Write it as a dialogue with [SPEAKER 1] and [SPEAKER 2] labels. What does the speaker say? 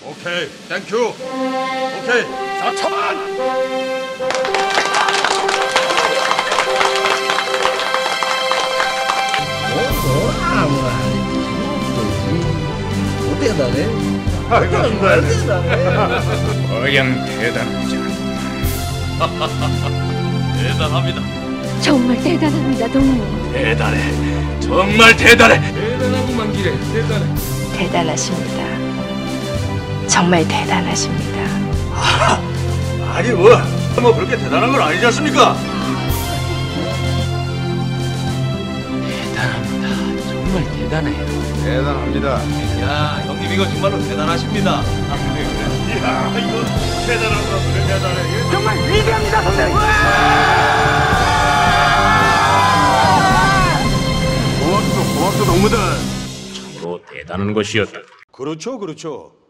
[SPEAKER 1] 오케이, 땡큐. 오케이, 4,000만.
[SPEAKER 2] 대단해.
[SPEAKER 1] 정말
[SPEAKER 2] 대단해.
[SPEAKER 3] 어영 대단하지.
[SPEAKER 1] 대단합니다.
[SPEAKER 4] 정말 대단합니다, 동무.
[SPEAKER 1] 대단해. 정말 대단해.
[SPEAKER 3] 대단하구만 기래. 대단해.
[SPEAKER 4] 대단하십니다. 정말 대단하십니다.
[SPEAKER 1] 아니 뭐 그렇게 대단한 건 아니지 않습니까?
[SPEAKER 3] 대단합니다. 정말 대단해요.
[SPEAKER 1] 대단합니다. 야, 형님 이거 정말로 대단하십니다. 야, 이거 대단하다. 그래 대단해. 정말 위대합니다, 선생님. 고맙소, 동무들.
[SPEAKER 3] 참으로 대단한 것이었다.
[SPEAKER 1] 그렇죠.